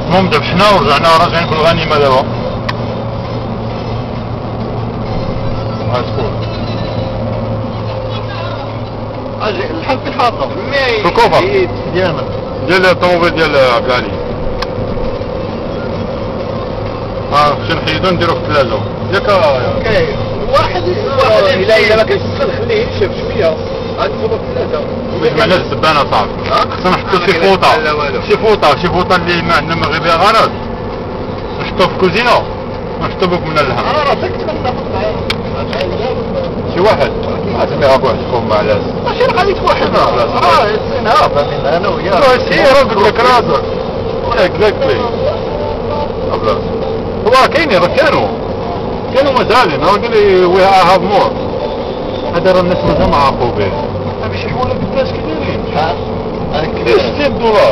المهم ذبحنا ورجعنا راجعين في الغنيمة دابا. هاشكون الحل في الحاطة في الكوفر ديالنا ديال الطوموبيل ديال عبد العلي. باش نحيدو نديرو في الثلاجة ياك. واحد إلا ما كانش السخن خليه ينشف شوية عاد نحطو في الثلاجة. باش معناها الزبانة صعب. خصنا نحطو شي فوطة شي فوطة اللي ما عندنا من غير بها غرض نحطو في الكوزينة ونحطو بوك من اللحم. راسك تفضل شي واحد عاد فيها بوحد تكون مع لاس ماشي غادي توحدنا سينها فهمنا انا وياك سير قلت لك راسك اكزاكتلي بلاص. هو كاينين كانوا مازالين هو قال لي وي هاف مور. هذا راه الناس مازال ما عرفوا به. باش يحولوا بالناس كي دايرين هذيك $60.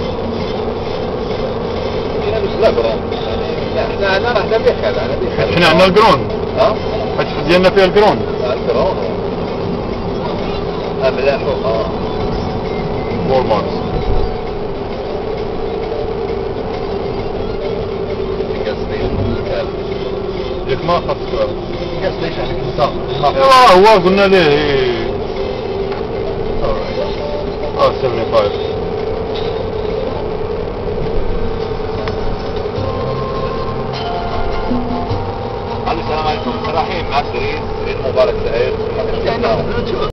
كاين بزاف راه حنا بخير حنا عندنا الكرون. هادشي ديالنا فيها الكرون. الكرون ملاح وولمارت. ياك ما خاصك قاس ليش عليك انت هو قلنا ليه 75. السلام عليكم رحيم معك سعيد مبارك سعيد